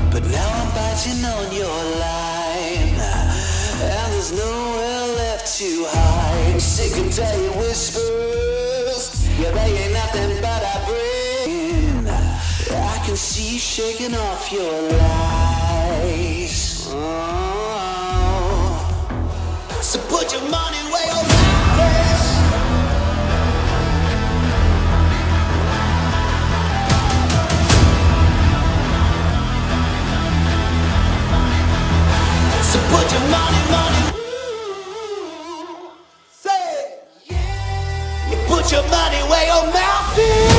But now I'm biting on your line, and there's nowhere left to hide. I'm sick and tired of whispers, yeah, they ain't nothing but a brain. I can see you shaking off your lies. So put your money where your mouth is. So put your money. Say it. You put your money where your mouth is.